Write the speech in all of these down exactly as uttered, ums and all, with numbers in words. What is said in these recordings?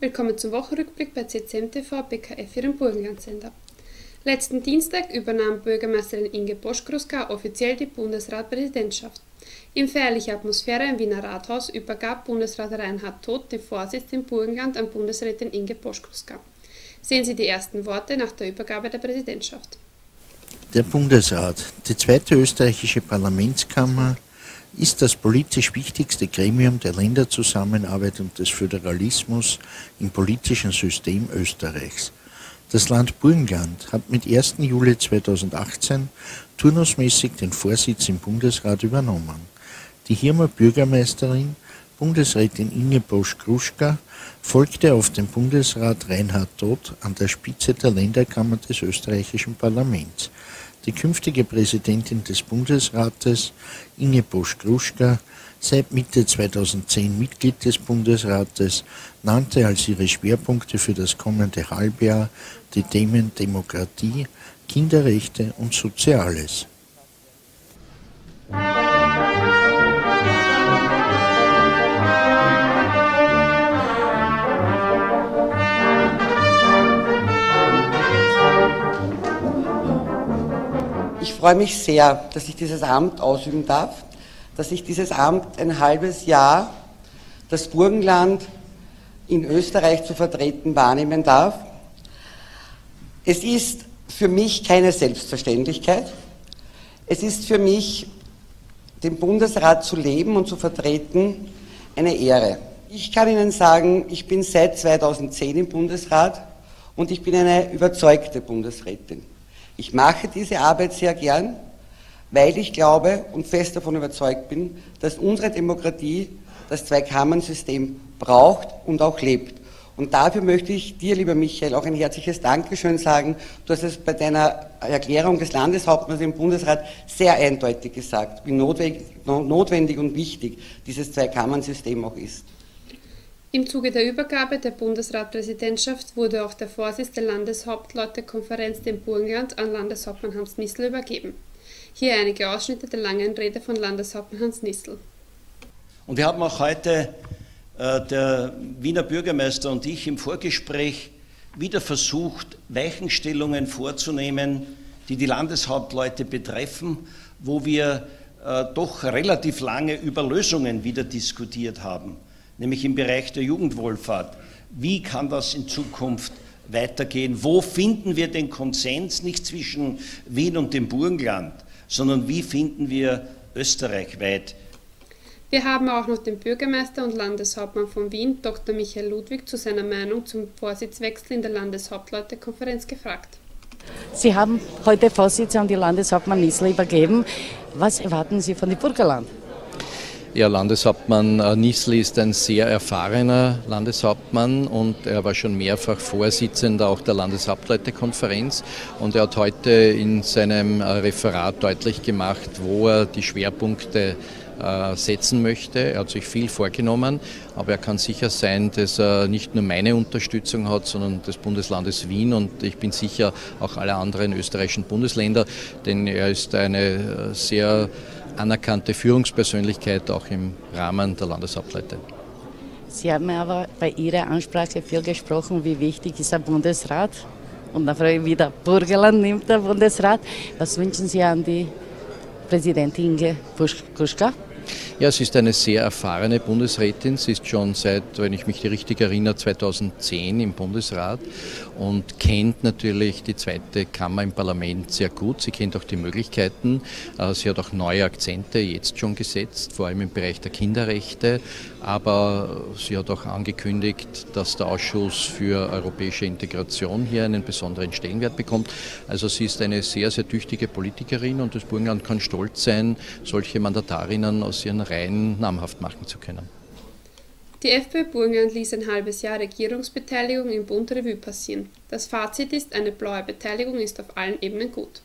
Willkommen zum Wochenrückblick bei C C M T V B K F, Ihrem Burgenland-Sender. Letzten Dienstag übernahm Bürgermeisterin Inge Bosch-Kruska offiziell die Bundesratpräsidentschaft. In feierlicher Atmosphäre im Wiener Rathaus übergab Bundesrat Reinhard Todt den Vorsitz im Burgenland an Bundesrätin Inge Bosch-Kruska. Sehen Sie die ersten Worte nach der Übergabe der Präsidentschaft. Der Bundesrat, die zweite österreichische Parlamentskammer, ist das politisch wichtigste Gremium der Länderzusammenarbeit und des Föderalismus im politischen System Österreichs. Das Land Burgenland hat mit ersten Juli zweitausendachtzehn turnusmäßig den Vorsitz im Bundesrat übernommen. Die Hirmer Bürgermeisterin, Bundesrätin Inge Bosch-Kruska, folgte auf den Bundesrat Reinhard Todt an der Spitze der Länderkammer des österreichischen Parlaments. Die künftige Präsidentin des Bundesrates, Inge Bosch-Kruska, seit Mitte zweitausendzehn Mitglied des Bundesrates, nannte als ihre Schwerpunkte für das kommende Halbjahr die Themen Demokratie, Kinderrechte und Soziales. Ich freue mich sehr, dass ich dieses Amt ausüben darf, dass ich dieses Amt ein halbes Jahr, das Burgenland in Österreich zu vertreten, wahrnehmen darf. Es ist für mich keine Selbstverständlichkeit. Es ist für mich, den Bundesrat zu leben und zu vertreten, eine Ehre. Ich kann Ihnen sagen, ich bin seit zweitausendzehn im Bundesrat und ich bin eine überzeugte Bundesrätin. Ich mache diese Arbeit sehr gern, weil ich glaube und fest davon überzeugt bin, dass unsere Demokratie das Zweikammern-System braucht und auch lebt. Und dafür möchte ich dir, lieber Michael, auch ein herzliches Dankeschön sagen. Du hast es bei deiner Erklärung des Landeshauptmanns im Bundesrat sehr eindeutig gesagt, wie notwendig, notwendig und wichtig dieses Zweikammern-System auch ist. Im Zuge der Übergabe der Bundesratpräsidentschaft wurde auch der Vorsitz der Landeshauptleutekonferenz dem Burgenland an Landeshauptmann Hans Nissl übergeben. Hier einige Ausschnitte der langen Rede von Landeshauptmann Hans Nissl. Und wir haben auch heute, äh, der Wiener Bürgermeister und ich, im Vorgespräch wieder versucht, Weichenstellungen vorzunehmen, die die Landeshauptleute betreffen, wo wir äh, doch relativ lange über Lösungen wieder diskutiert haben. Nämlich im Bereich der Jugendwohlfahrt. Wie kann das in Zukunft weitergehen? Wo finden wir den Konsens, nicht zwischen Wien und dem Burgenland, sondern wie finden wir österreichweit? Wir haben auch noch den Bürgermeister und Landeshauptmann von Wien, Doktor Michael Ludwig, zu seiner Meinung zum Vorsitzwechsel in der Landeshauptleutekonferenz gefragt. Sie haben heute Vorsitz an die Landeshauptmann Nissl übergeben. Was erwarten Sie von dem Burgenland? Ja, Landeshauptmann Nissl ist ein sehr erfahrener Landeshauptmann und er war schon mehrfach Vorsitzender auch der Landeshauptleutekonferenz und er hat heute in seinem Referat deutlich gemacht, wo er die Schwerpunkte äh, setzen möchte. Er hat sich viel vorgenommen, aber er kann sicher sein, dass er nicht nur meine Unterstützung hat, sondern des Bundeslandes Wien und ich bin sicher auch alle anderen österreichischen Bundesländer, denn er ist eine sehr anerkannte Führungspersönlichkeit auch im Rahmen der Landeshauptleute. Sie haben aber bei Ihrer Ansprache viel gesprochen, wie wichtig ist der Bundesrat. Und dann frage ich wieder, Burgenland nimmt der Bundesrat. Was wünschen Sie an die Präsidentin Inge Bosch-Kruska? Ja, sie ist eine sehr erfahrene Bundesrätin. Sie ist schon seit, wenn ich mich richtig erinnere, zweitausendzehn im Bundesrat und kennt natürlich die zweite Kammer im Parlament sehr gut. Sie kennt auch die Möglichkeiten. Sie hat auch neue Akzente jetzt schon gesetzt, vor allem im Bereich der Kinderrechte. Aber sie hat auch angekündigt, dass der Ausschuss für europäische Integration hier einen besonderen Stellenwert bekommt. Also sie ist eine sehr, sehr tüchtige Politikerin und das Burgenland kann stolz sein, solche Mandatarinnen aus ihren Reihen namhaft machen zu können. Die FPÖ Burgenland ließ ein halbes Jahr Regierungsbeteiligung im Bund Revue passieren. Das Fazit ist, eine blaue Beteiligung ist auf allen Ebenen gut.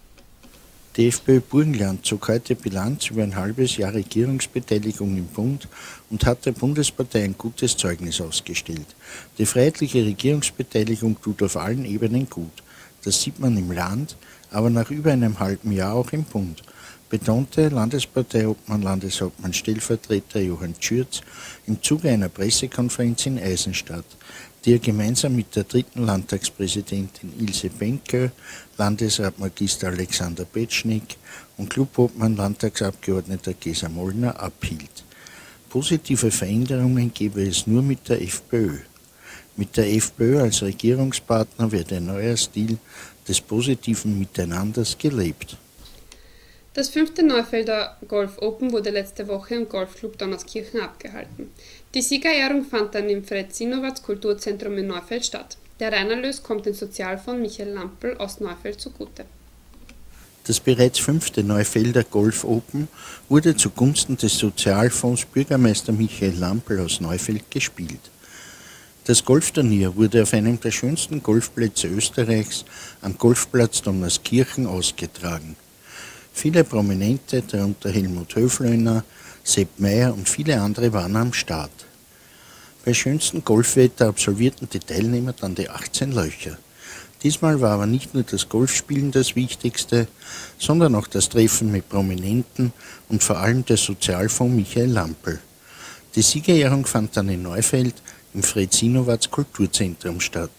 Die FPÖ Burgenland zog heute Bilanz über ein halbes Jahr Regierungsbeteiligung im Bund und hat der Bundespartei ein gutes Zeugnis ausgestellt. Die freiheitliche Regierungsbeteiligung tut auf allen Ebenen gut. Das sieht man im Land, aber nach über einem halben Jahr auch im Bund, betonte Landesparteiobmann, Landeshauptmann Stellvertreter Johann Schürz im Zuge einer Pressekonferenz in Eisenstadt. die er gemeinsam mit der dritten Landtagspräsidentin Ilse Benke, Landesrat Magister Alexander Petschnik und Clubobmann Landtagsabgeordneter Gesa Mollner abhielt. Positive Veränderungen gebe es nur mit der FPÖ. Mit der FPÖ als Regierungspartner wird ein neuer Stil des positiven Miteinanders gelebt. Das fünfte Neufelder Golf Open wurde letzte Woche im Golfclub Donauskirchen abgehalten. Die Siegerehrung fand dann im Fred-Sinowatz Kulturzentrum in Neufeld statt. Der Reinerlös kommt dem Sozialfonds Michael Lampl aus Neufeld zugute. Das bereits fünfte Neufelder Golf Open wurde zugunsten des Sozialfonds Bürgermeister Michael Lampl aus Neufeld gespielt. Das Golfturnier wurde auf einem der schönsten Golfplätze Österreichs am Golfplatz Donauskirchen ausgetragen. Viele Prominente, darunter Helmut Höflöner, Sepp Meier und viele andere waren am Start. Bei schönstem Golfwetter absolvierten die Teilnehmer dann die achtzehn Löcher. Diesmal war aber nicht nur das Golfspielen das Wichtigste, sondern auch das Treffen mit Prominenten und vor allem der Sozialfonds Michael Lampl. Die Siegerehrung fand dann in Neufeld im Fred-Sinowatz Kulturzentrum statt.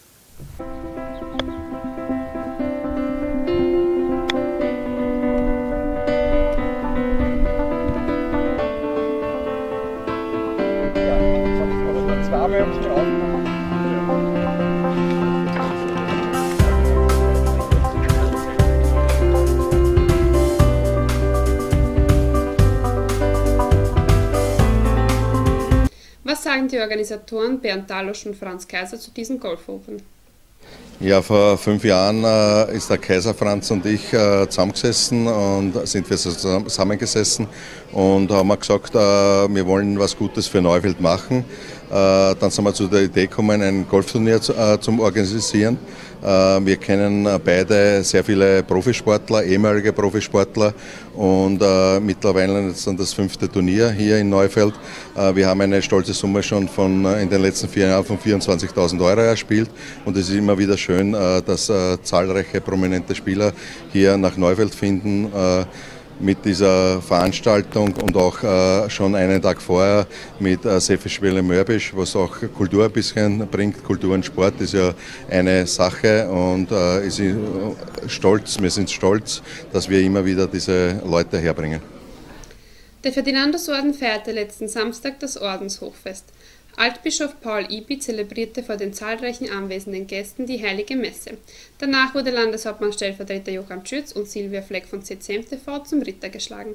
Was sagen die Organisatoren Bernd Dalosch und Franz Kaiser zu diesem Golf Open? Ja, vor fünf Jahren äh, ist der Kaiser Franz und ich äh, zusammengesessen und sind wir zusammengesessen und haben gesagt, äh, wir wollen was Gutes für Neufeld machen. Äh, dann sind wir zu der Idee gekommen, ein Golfturnier zu, äh, zum Organisieren. Äh, wir kennen beide sehr viele Profisportler, ehemalige Profisportler und äh, mittlerweile ist dann das fünfte Turnier hier in Neufeld. Äh, wir haben eine stolze Summe schon von äh, in den letzten vier Jahren von vierundzwanzigtausend Euro erspielt und es ist immer wieder schön, äh, dass äh, zahlreiche prominente Spieler hier nach Neufeld finden. Äh, mit dieser Veranstaltung und auch äh, schon einen Tag vorher mit äh, Sefespiele Mörbisch, was auch Kultur ein bisschen bringt. Kultur und Sport ist ja eine Sache und äh, ist stolz, wir sind stolz, dass wir immer wieder diese Leute herbringen. Der Ferdinandusorden feierte letzten Samstag das Ordenshochfest. Altbischof Paul Ibi zelebrierte vor den zahlreichen anwesenden Gästen die Heilige Messe. Danach wurde Landeshauptmann Stellvertreter Johann Schürz und Silvia Fleck von C Z M T V zum Ritter geschlagen.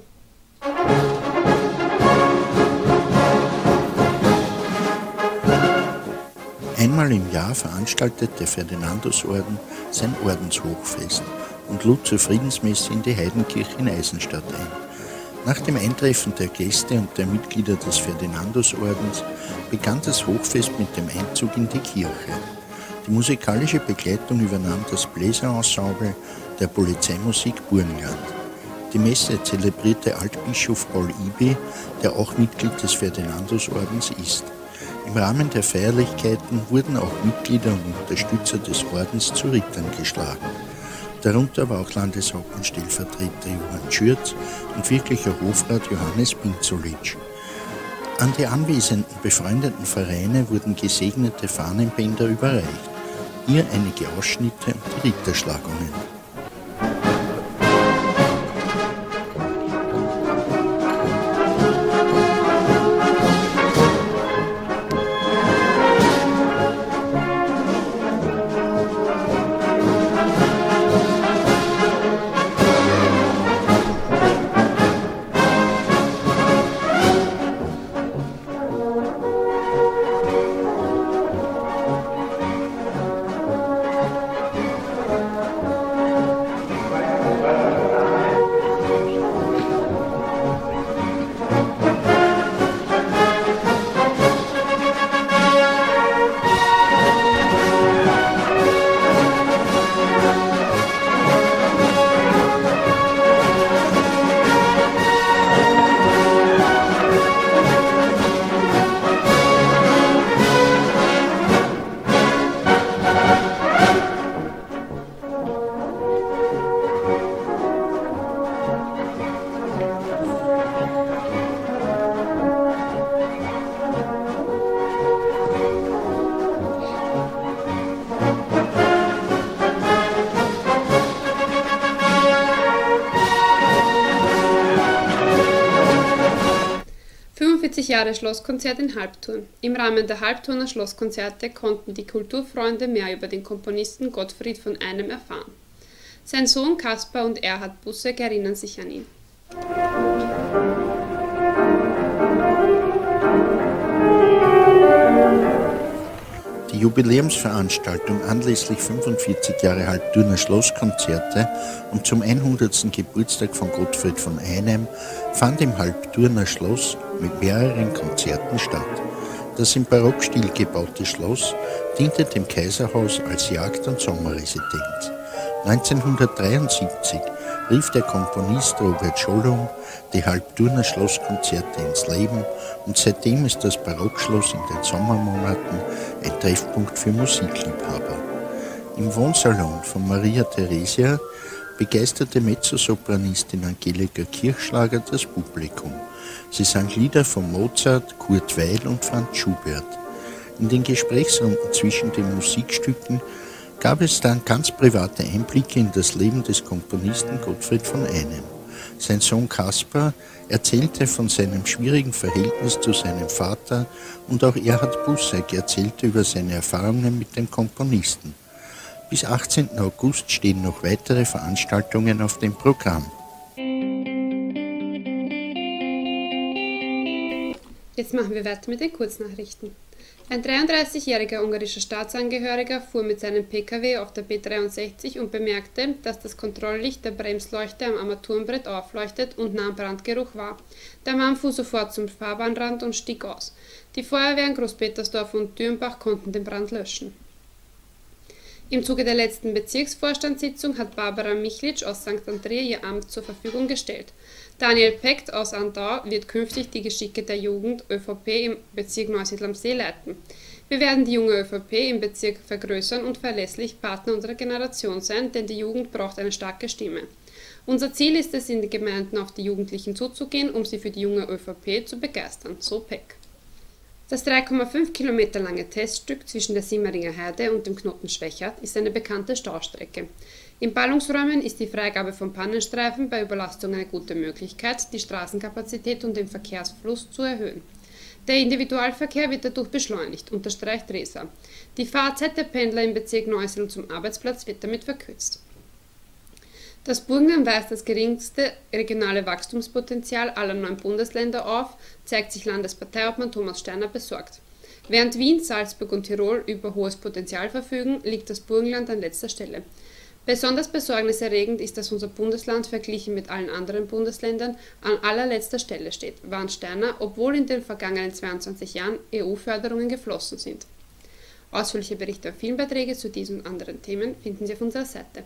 Einmal im Jahr veranstaltet der Ferdinandusorden sein Ordenshochfest und lud zur Friedensmesse in die Heidenkirche in Eisenstadt ein. Nach dem Eintreffen der Gäste und der Mitglieder des Ferdinandusordens begann das Hochfest mit dem Einzug in die Kirche. Die musikalische Begleitung übernahm das Bläserensemble der Polizeimusik Burgenland. Die Messe zelebrierte Altbischof Paul Ibi, der auch Mitglied des Ferdinandusordens ist. Im Rahmen der Feierlichkeiten wurden auch Mitglieder und Unterstützer des Ordens zu Rittern geschlagen. Darunter war auch Landeshauptmann-Stellvertreter Johann Schürz und wirklicher Hofrat Johannes Binzolitsch. An die anwesenden befreundeten Vereine wurden gesegnete Fahnenbänder überreicht. Hier einige Ausschnitte und die Ritterschlagungen. fünfundvierzig Jahre Schlosskonzert in Halbturn. Im Rahmen der Halbturner Schlosskonzerte konnten die Kulturfreunde mehr über den Komponisten Gottfried von Einem erfahren. Sein Sohn Kaspar und Erhard Busseck erinnern sich an ihn. Die Jubiläumsveranstaltung anlässlich fünfundvierzig Jahre Halbturner Schlosskonzerte und zum hundertsten Geburtstag von Gottfried von Einem fand im Halbturner Schloss mit mehreren Konzerten statt. Das im Barockstil gebaute Schloss diente dem Kaiserhaus als Jagd- und Sommerresidenz. neunzehnhundertdreiundsiebzig rief der Komponist Robert Schollum die Halbturner Schlosskonzerte ins Leben und seitdem ist das Barockschloss in den Sommermonaten ein Treffpunkt für Musikliebhaber. Im Wohnsalon von Maria Theresia begeisterte Mezzosopranistin Angelika Kirchschlager das Publikum. Sie sang Lieder von Mozart, Kurt Weill und Franz Schubert. In den Gesprächsrunden zwischen den Musikstücken gab es dann ganz private Einblicke in das Leben des Komponisten Gottfried von Einem. Sein Sohn Kaspar erzählte von seinem schwierigen Verhältnis zu seinem Vater und auch Erhard Busseck erzählte über seine Erfahrungen mit dem Komponisten. Bis achtzehnten August stehen noch weitere Veranstaltungen auf dem Programm. Jetzt machen wir weiter mit den Kurznachrichten. Ein dreiunddreißigjähriger ungarischer Staatsangehöriger fuhr mit seinem Pkw auf der B dreiundsechzig und bemerkte, dass das Kontrolllicht der Bremsleuchte am Armaturenbrett aufleuchtet und nach Brandgeruch war. Der Mann fuhr sofort zum Fahrbahnrand und stieg aus. Die Feuerwehren Großpetersdorf und Dürnbach konnten den Brand löschen. Im Zuge der letzten Bezirksvorstandssitzung hat Barbara Michlitsch aus Sankt Andrea ihr Amt zur Verfügung gestellt. Daniel Pekt aus Andau wird künftig die Geschicke der Jugend ÖVP im Bezirk Neusiedl am See leiten. Wir werden die junge ÖVP im Bezirk vergrößern und verlässlich Partner unserer Generation sein, denn die Jugend braucht eine starke Stimme. Unser Ziel ist es, in die Gemeinden auf die Jugendlichen zuzugehen, um sie für die junge ÖVP zu begeistern, so Peck. Das drei Komma fünf Kilometer lange Teststück zwischen der Simmeringer Heide und dem Knoten Schwechat ist eine bekannte Staustrecke. In Ballungsräumen ist die Freigabe von Pannenstreifen bei Überlastung eine gute Möglichkeit, die Straßenkapazität und den Verkehrsfluss zu erhöhen. Der Individualverkehr wird dadurch beschleunigt, unterstreicht Resa. Die Fahrzeit der Pendler im Bezirk Neusiedl zum Arbeitsplatz wird damit verkürzt. Das Burgenland weist das geringste regionale Wachstumspotenzial aller neun Bundesländer auf, zeigt sich Landesparteiobmann Thomas Steiner besorgt. Während Wien, Salzburg und Tirol über hohes Potenzial verfügen, liegt das Burgenland an letzter Stelle. Besonders besorgniserregend ist, dass unser Bundesland verglichen mit allen anderen Bundesländern an allerletzter Stelle steht, warnt Steiner, obwohl in den vergangenen zweiundzwanzig Jahren E U-Förderungen geflossen sind. Ausführliche Berichte und Filmbeiträge zu diesen und anderen Themen finden Sie auf unserer Seite.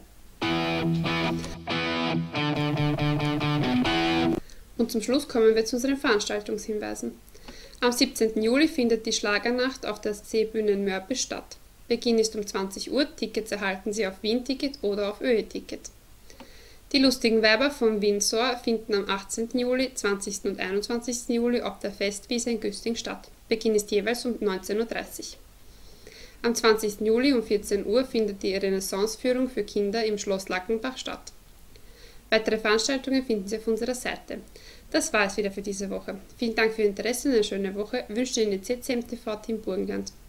Und zum Schluss kommen wir zu unseren Veranstaltungshinweisen. Am siebzehnten Juli findet die Schlagernacht auf der Seebühne in Mörbisch statt. Beginn ist um zwanzig Uhr, Tickets erhalten Sie auf Wien-Ticket oder auf ÖE-Ticket. Die lustigen Weiber von Windsor finden am achtzehnten Juli, zwanzigsten und einundzwanzigsten Juli auf der Festwiese in Güsting statt. Beginn ist jeweils um neunzehn Uhr dreißig. Am zwanzigsten Juli um vierzehn Uhr findet die Renaissanceführung für Kinder im Schloss Lackenbach statt. Weitere Veranstaltungen finden Sie auf unserer Seite. Das war es wieder für diese Woche. Vielen Dank für Ihr Interesse und eine schöne Woche. Ich wünsche Ihnen die C C M T V-Team Burgenland.